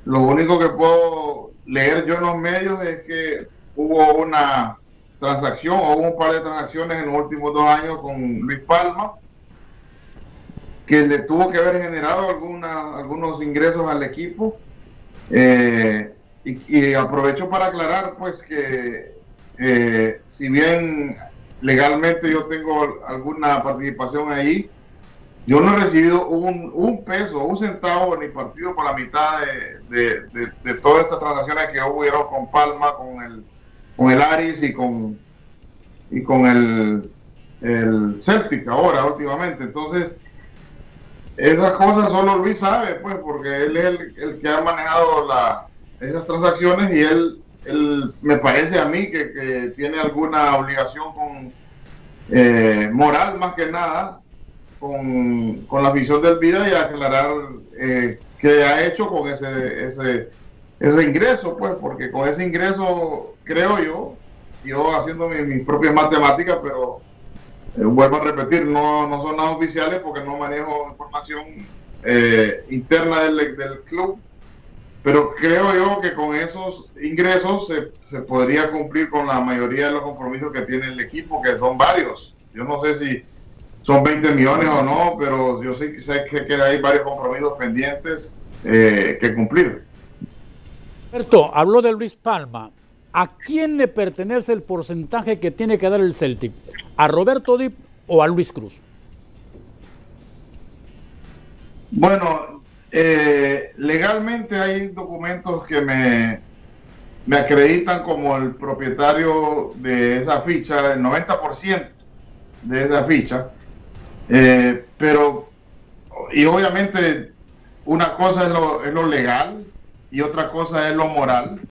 Lo único que puedo leer yo en los medios es que hubo una transacción o hubo un par de transacciones en los últimos 2 años con Luis Palma que le tuvo que haber generado algunos ingresos al equipo. Eh, y aprovecho para aclarar pues que si bien legalmente yo tengo alguna participación ahí, yo no he recibido un peso, un centavo ni partido por la mitad de todas estas transacciones que hubieron con Palma, con el Aris y con el Celtic ahora últimamente. Entonces, esas cosas solo Luis sabe, pues, porque él es el que ha manejado esas transacciones y él me parece a mí que tiene alguna obligación moral más que nada con la visión del vida y aclarar qué ha hecho con ese ingreso, pues, porque con ese ingreso, creo yo haciendo mis propias matemáticas, pero vuelvo a repetir, no son nada oficiales porque no manejo información interna del club, pero creo yo que con esos ingresos se podría cumplir con la mayoría de los compromisos que tiene el equipo, que son varios. Yo no sé si son 20 millones o no, pero yo sí sé que hay varios compromisos pendientes que cumplir. Alberto, habló de Luis Palma. ¿A quién le pertenece el porcentaje que tiene que dar el Celtic? ¿A Roberto Dip o a Luis Cruz? Bueno, legalmente hay documentos que me acreditan como el propietario de esa ficha, el 90% de esa ficha, pero, y obviamente una cosa es lo legal y otra cosa es lo moral.